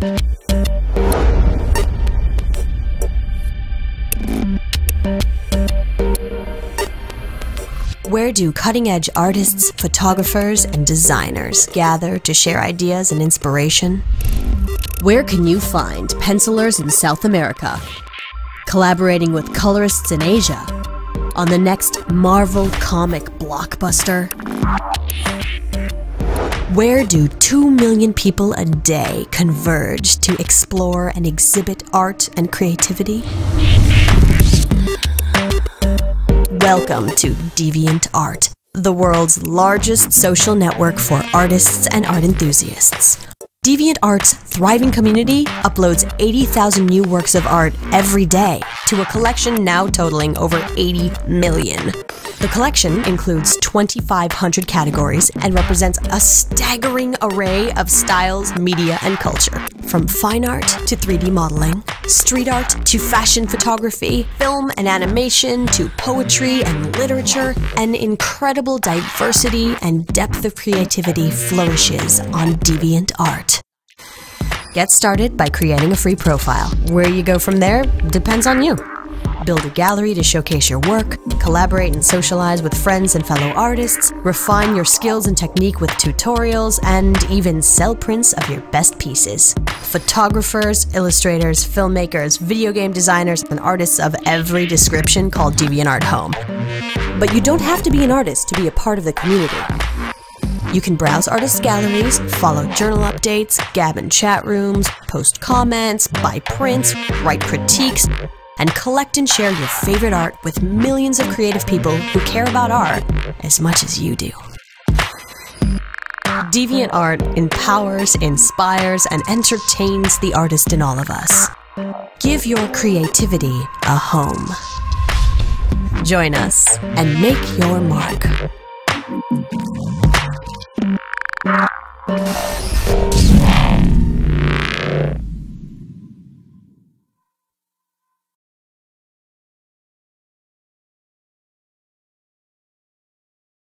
Where do cutting-edge artists, photographers, and designers gather to share ideas and inspiration? Where can you find pencilers in South America, collaborating with colorists in Asia on the next Marvel comic blockbuster? Where do 2 million people a day converge to explore and exhibit art and creativity? Welcome to DeviantART, the world's largest social network for artists and art enthusiasts. DeviantART's thriving community uploads 80,000 new works of art every day to a collection now totaling over 80 million. The collection includes 2,500 categories and represents a staggering array of styles, media, and culture. From fine art to 3D modeling, street art to fashion photography, film and animation to poetry and literature, an incredible diversity and depth of creativity flourishes on DeviantART. Get started by creating a free profile. Where you go from there depends on you. Build a gallery to showcase your work, collaborate and socialize with friends and fellow artists, refine your skills and technique with tutorials, and even sell prints of your best pieces. Photographers, illustrators, filmmakers, video game designers, and artists of every description call DeviantART home. But you don't have to be an artist to be a part of the community. You can browse artist galleries, follow journal updates, gab in chat rooms, post comments, buy prints, write critiques, and collect and share your favorite art with millions of creative people who care about art as much as you do. DeviantART empowers, inspires, and entertains the artist in all of us. Give your creativity a home. Join us and make your mark.